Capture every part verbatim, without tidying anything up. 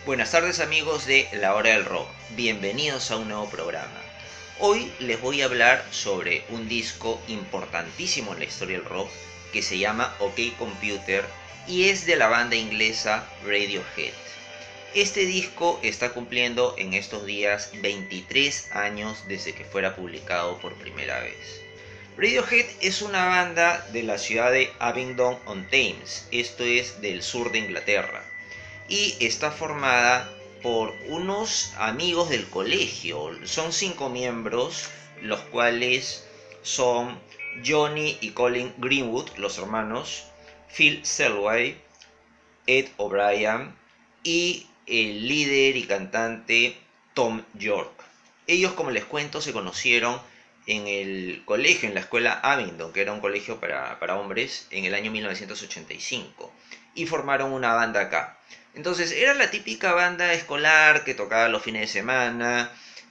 Buenas tardes amigos de La Hora del Rock, bienvenidos a un nuevo programa. Hoy les voy a hablar sobre un disco importantísimo en la historia del rock que se llama OK Computer y es de la banda inglesa Radiohead. Este disco está cumpliendo en estos días veintitrés años desde que fuera publicado por primera vez. Radiohead es una banda de la ciudad de Abingdon-on-Thames, esto es del sur de Inglaterra, y está formada por unos amigos del colegio. Son cinco miembros, los cuales son Johnny y Colin Greenwood, los hermanos, Phil Selway, Ed O'Brien y el líder y cantante Tom York. Ellos, como les cuento, se conocieron en el colegio, en la escuela Abingdon, que era un colegio para, para hombres, en el año mil novecientos ochenta y cinco, y formaron una banda acá. Entonces era la típica banda escolar que tocaba los fines de semana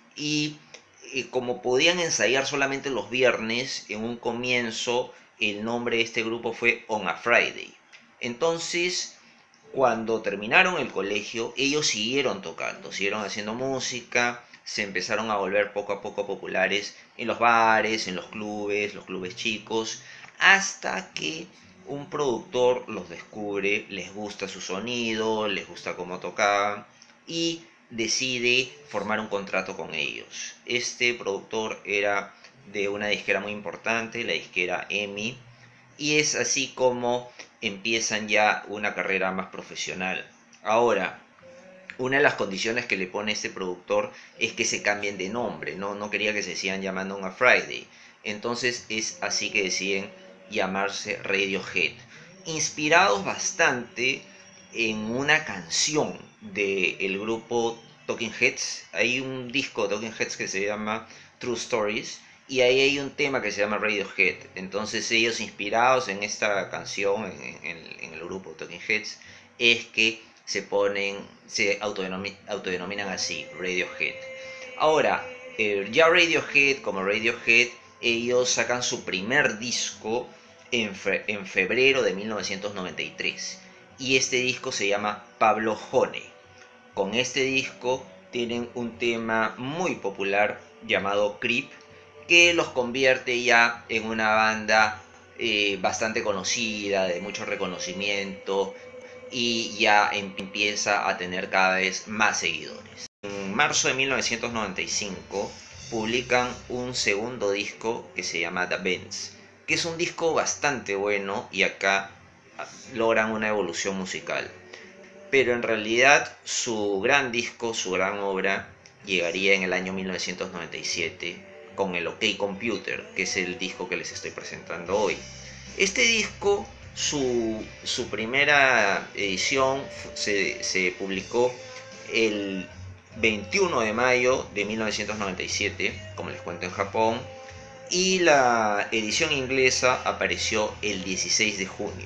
y eh, como podían ensayar solamente los viernes, en un comienzo el nombre de este grupo fue On a Friday. Entonces, cuando terminaron el colegio, ellos siguieron tocando, siguieron haciendo música, se empezaron a volver poco a poco populares en los bares, en los clubes, los clubes chicos, hasta que un productor los descubre, les gusta su sonido, les gusta cómo tocaban y decide formar un contrato con ellos. Este productor era de una disquera muy importante, la disquera EMI, y es así como empiezan ya una carrera más profesional. Ahora, una de las condiciones que le pone este productor es que se cambien de nombre, no, no quería que se sigan llamando On a Friday. Entonces es así que deciden llamarse Radiohead, inspirados bastante en una canción del grupo Talking Heads. Hay un disco de Talking Heads que se llama True Stories y ahí hay un tema que se llama Radiohead. Entonces ellos, inspirados en esta canción, en, en, en el grupo Talking Heads, es que se ponen, se autodenominan, autodenominan así, Radiohead. Ahora, eh, ya Radiohead, como Radiohead, ellos sacan su primer disco en, fe, en febrero de mil novecientos noventa y tres. Y este disco se llama Pablo Honey. Con este disco tienen un tema muy popular llamado Creep, que los convierte ya en una banda eh, bastante conocida, de mucho reconocimiento, y ya empieza a tener cada vez más seguidores. En marzo de mil novecientos noventa y cinco publican un segundo disco que se llama The Bends, que es un disco bastante bueno y acá logran una evolución musical. Pero en realidad su gran disco, su gran obra, llegaría en el año mil novecientos noventa y siete con el OK Computer, que es el disco que les estoy presentando hoy. Este disco, su, su primera edición se, se publicó el veintiuno de mayo de mil novecientos noventa y siete, como les cuento, en Japón, y la edición inglesa apareció el dieciséis de junio.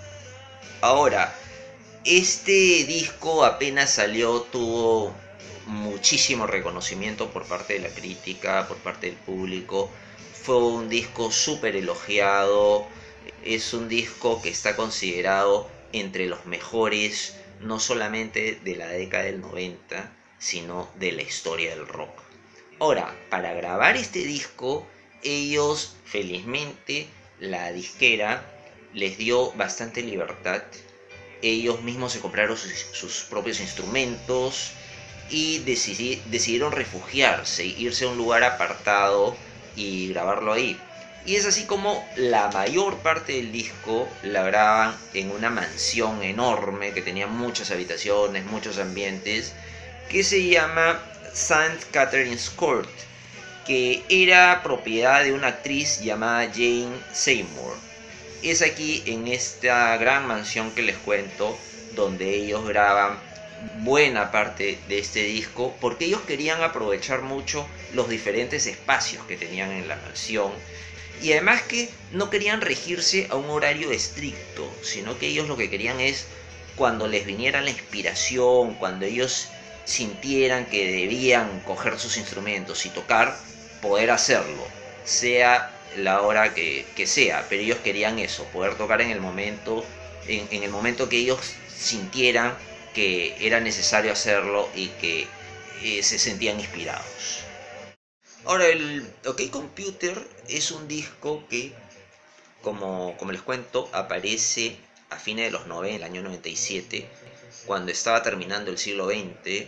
Ahora, este disco apenas salió, tuvo muchísimo reconocimiento por parte de la crítica, por parte del público. Fue un disco súper elogiado. Es un disco que está considerado entre los mejores, no solamente de la década del noventa, sino de la historia del rock. Ahora, para grabar este disco, ellos, felizmente, la disquera les dio bastante libertad. Ellos mismos se compraron sus, sus propios instrumentos y decidi, decidieron refugiarse, irse a un lugar apartado y grabarlo ahí. Y es así como la mayor parte del disco la graban en una mansión enorme que tenía muchas habitaciones, muchos ambientes, que se llama Saint Catherine's Court, que era propiedad de una actriz llamada Jane Seymour. Es aquí, en esta gran mansión que les cuento, donde ellos graban buena parte de este disco, porque ellos querían aprovechar mucho los diferentes espacios que tenían en la mansión, y además que no querían regirse a un horario estricto, sino que ellos lo que querían es, cuando les viniera la inspiración, cuando ellos sintieran que debían coger sus instrumentos y tocar, poder hacerlo, sea la hora que, que sea, pero ellos querían eso, poder tocar en el momento, en, en el momento que ellos sintieran que era necesario hacerlo y que eh, se sentían inspirados. Ahora, el OK Computer es un disco que, como, como les cuento, aparece a fines de los noventa, el año noventa y siete, cuando estaba terminando el siglo veinte.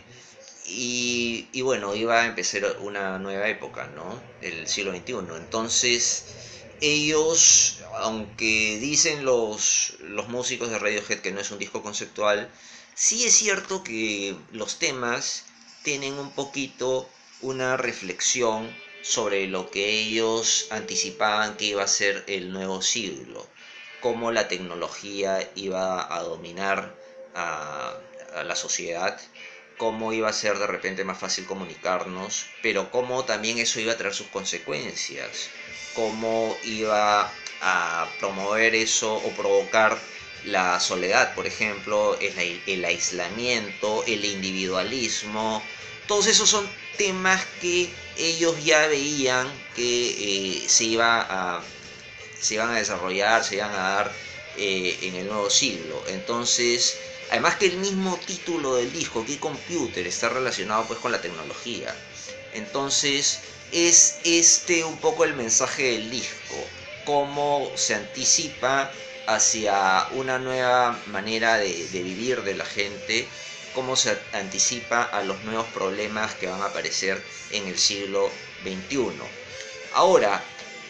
Y, y bueno, iba a empezar una nueva época, ¿no? El siglo veintiuno. Entonces, ellos, aunque dicen los, los músicos de Radiohead que no es un disco conceptual, sí es cierto que los temas tienen un poquito una reflexión sobre lo que ellos anticipaban que iba a ser el nuevo siglo, cómo la tecnología iba a dominar a, a la sociedad, cómo iba a ser de repente más fácil comunicarnos, pero cómo también eso iba a traer sus consecuencias, cómo iba a promover eso o provocar la soledad, por ejemplo, el, el aislamiento, el individualismo. Todos esos son temas que ellos ya veían que eh, se, iba a, se iban a desarrollar, se iban a dar eh, en el nuevo siglo. Entonces, además que el mismo título del disco, OK Computer, está relacionado pues con la tecnología. Entonces, es este un poco el mensaje del disco, cómo se anticipa hacia una nueva manera de, de vivir de la gente, cómo se anticipa a los nuevos problemas que van a aparecer en el siglo veintiuno. Ahora,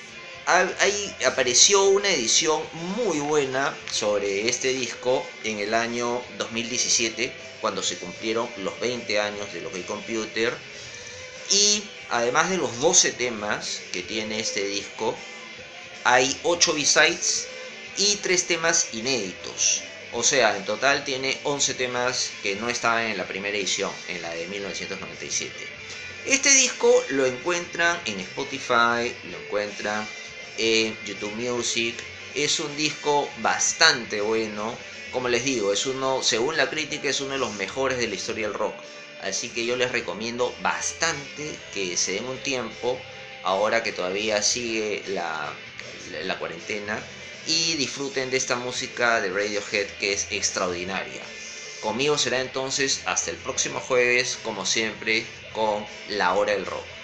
ahí apareció una edición muy buena sobre este disco en el año dos mil diecisiete, cuando se cumplieron los veinte años del OK Computer, y además de los doce temas que tiene este disco, hay ocho B-sides y tres temas inéditos. O sea, en total tiene once temas que no estaban en la primera edición, en la de mil novecientos noventa y siete. Este disco lo encuentran en Spotify, lo encuentran en YouTube Music. Es un disco bastante bueno. Como les digo, es uno, según la crítica, es uno de los mejores de la historia del rock. Así que yo les recomiendo bastante que se den un tiempo, ahora que todavía sigue la, la cuarentena, y disfruten de esta música de Radiohead, que es extraordinaria. Conmigo será entonces hasta el próximo jueves, como siempre, con La Hora del Rock.